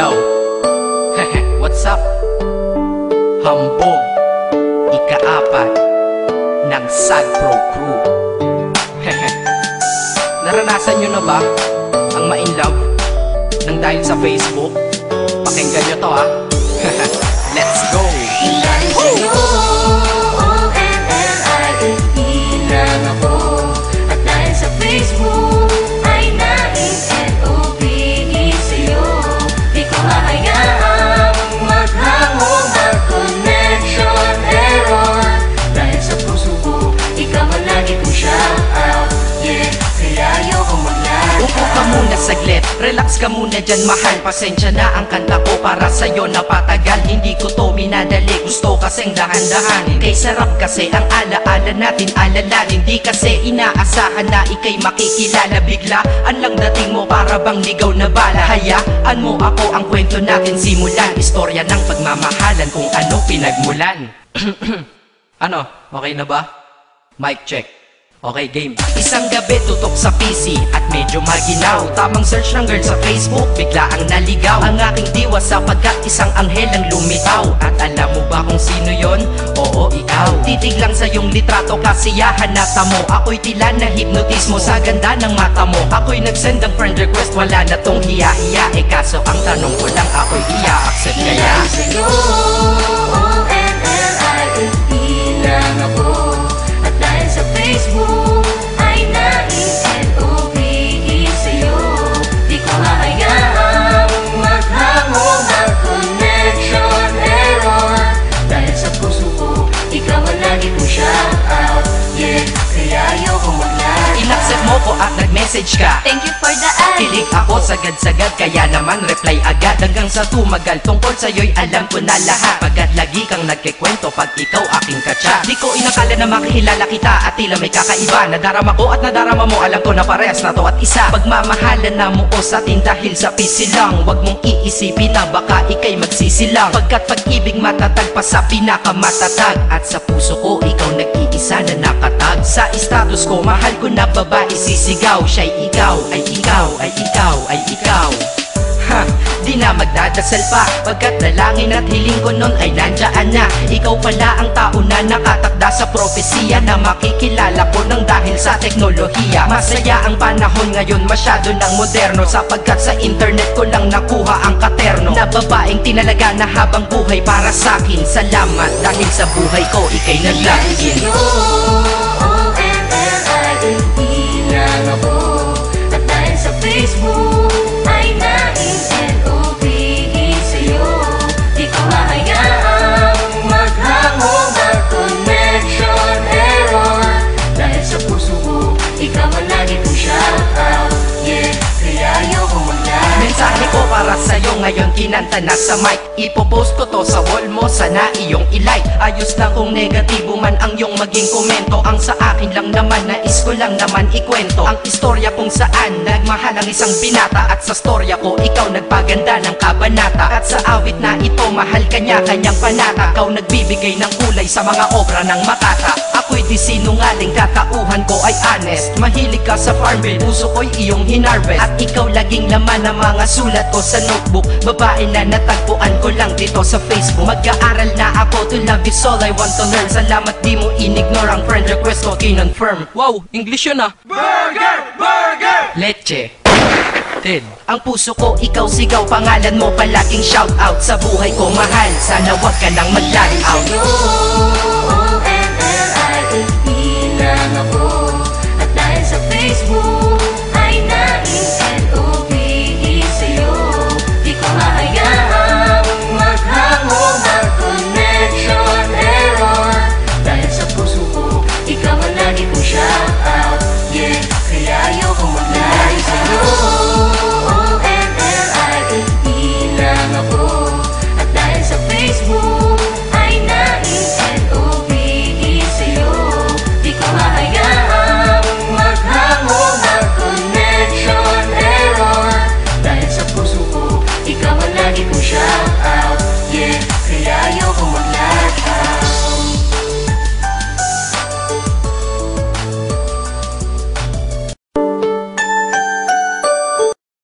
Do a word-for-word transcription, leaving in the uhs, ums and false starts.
Yo, what's up? Hambog, ikaapat ng Sad Pro Crew. Naranasan nyo na ba ang ma-inlove nang dahil sa Facebook? Pakinggan nyo to ha. Let's go! Ilan sa'yo, O M L I E lang ako. At dahil sa Facebook ay na-N O B E sa'yo. Di ko hahayaang maghango, mag-connection error. Dahil sa puso ko, ikaw ang lagi kong shout out. Yeah, kaya ayoko mag-lag. Upo ka muna saglit, relax ka muna dyan mahal. Pasensya na ang kanta ko para sa'yo napatagal. Hindi ko to minadali, gusto kasing dahan-dahan. Kay sarap kasi ang alaala natin alalanin. Di kasi inaasahan na ikay makikilala. Biglaan lang dating mo para bang ligaw na bala. Hayaan mo ako ang kwento natin simulan. Istorya ng pagmamahalan kung ano pinagmulan. Ano? Okay na ba? Mic check. Okay, game. Isang gabi tutok sa P C at medyo maginaw. Tamang search ng girl sa Facebook, bigla ang naligaw. Ang aking diwa sapagkat isang anghel ang lumitaw. At alam mo ba kung sino yon? Oo, ikaw. Titig lang sa iyong litrato, kasiyahan na tamo. Ako'y tila na hipnotismo sa ganda ng mata mo. Ako'y nagsend ng friend request, wala na tong hiya-hiya. Eh kaso ang tanong ko lang, ako'y iya-accept kaya? Ilan sa'yo, O M L I E lang ako. At dahil sa Facebook ay na-N O B E sa'yo. Di ko hahayaang maghango, mag-connection error. Dahil sa puso ko, ikaw ang lagi kong shout out. Yeah, kaya ayoko mag-lag. Inaccept mo ko at nag-message ka. Thank you for the ad. Kilig ako sagad-sagad, kaya naman reply agad. Hanggang sa tumagal, tungkol sa'yo'y alam ko na lahat. Pagkat lagi kang nagkikwento pag ikaw aking katsa. Di ko inakala na makikilala kita at tila may kakaiba. Nadarama ko at nadarama mo, alam ko na parehas na to at isa. Pagmamahalan na mo o sa atin dahil sa pisi lang. Huwag mong iisipin na baka ikay magsisilang. Pagkat pag-ibig matatag pa sa pinakamatatag. At sa puso ko, ikaw nag-iisa na nakatag. Sa status ko, mahal ko na babae sisigaw. Siya'y ikaw, ay ikaw, ay ikaw, ay ikaw. Ha, di na magdadasal pa. Pagkat dalangin at hiling ko nun ay nandiyan na. Ikaw pala ang tao na nakatakda sa propesiya. Na makikilala ko nang dahil sa teknolohiya. Masaya ang panahon ngayon, masyado ng moderno. Sapagkat sa internet ko lang nakuha ang katerno. Na babaeng tinalaga na habang buhay para sa'kin. Salamat dahil sa buhay ko ikay naglagin. O M L I E lang ako. At dahil sa Facebook ay na-N O B E sa'yo. Di ko hahayaang maghango, mag-connection error. Dahil sa puso ko, ikaw ang lagi kong shout out. Yeah, kaya ayoko mag-lag. Mensahe ko para sa'yo ngayon kinanta na sa mic. Ipopost ko to sa wall mo, sana iyong ilike. Ayos lang kung negatibo man ang iyong maging komento. Ang sa akin lang naman, nais ko lang naman ikwento ang istorya kung saan nagmahal ang isang binata. At sa storya ko, ikaw nagpaganda ng kabanata. At sa awit na ito, mahal kanya kanyang panata. Ikaw nagbibigay ng kulay sa mga obra ng Makata. Ako'y di sinungaling, katauhan ko ay honest. Mahilig ka sa farm bill, puso ko'y iyong hinarvest. At ikaw laging laman ng mga sulat ko sa notebook. Babae na natagpuan ko lang dito sa Facebook. Mag-aaral na ako, to love is all I want to learn. Salamat di mo inignore ang friend request ko, kinonfirm. Wow, English yun ah. Burger! Burger! Leche. Ted. Ang puso ko, ikaw sigaw, pangalan mo palaging shout out. Sa buhay ko mahal, sana wag ka nang mag-lag out. O M L I E lang ako. At dahil sa Facebook